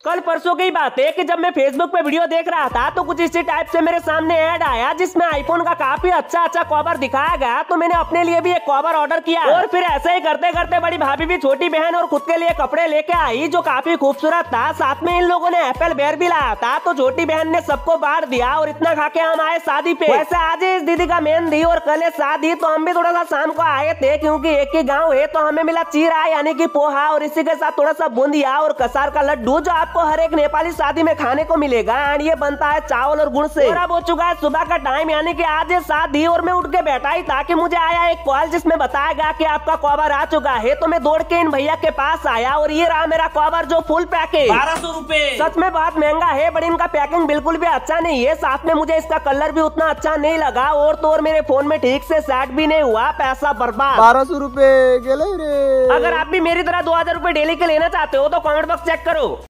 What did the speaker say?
कल परसों की बात है कि जब मैं फेसबुक पे वीडियो देख रहा था तो कुछ इसी टाइप से मेरे सामने ऐड आया जिसमें आईफोन का काफी अच्छा कवर दिखाया गया। तो मैंने अपने लिए भी एक कवर ऑर्डर किया और फिर ऐसे ही करते करते बड़ी भाभी भी छोटी बहन और खुद के लिए कपड़े लेके आई जो काफी खूबसूरत था। साथ में इन लोगों ने एप्पल बेयर भी लाया था। तो छोटी बहन ने सबको बांट दिया और इतना खा के हम आए शादी पे। वैसे आज इस दीदी का मेहंदी और कल है शादी, तो हम भी थोड़ा सा शाम को आए थे क्योंकि एक ही गाँव है। तो हमें मिला चीरा यानी कि पोहा और इसी के साथ थोड़ा सा बूंदिया और कसार का लड्डू जो आपको हर एक नेपाली शादी में खाने को मिलेगा। एंड ये बनता है चावल और गुड़ से। और अब हो चुका है सुबह का टाइम यानी कि आज है शादी और मैं उठ के बैठा ही था कि मुझे आया एक कॉल जिसमें बताया गया कि आपका कवर आ चुका है। तो मैं दौड़ के इन भैया के पास आया और ये रहा मेरा कवर जो फुल पैकेज 1200 रुपए। सच में बहुत महंगा है बट इनका पैकिंग बिल्कुल भी अच्छा नहीं है। साथ में मुझे इसका कलर भी उतना अच्छा नहीं लगा और तो और मेरे फोन में ठीक से सेट भी नहीं हुआ, पैसा बर्बाद। 1200 रुपए गेले रे। अगर आप भी मेरी तरह 2000 रुपए डेली के लेना चाहते हो तो कमेंट बॉक्स चेक करो।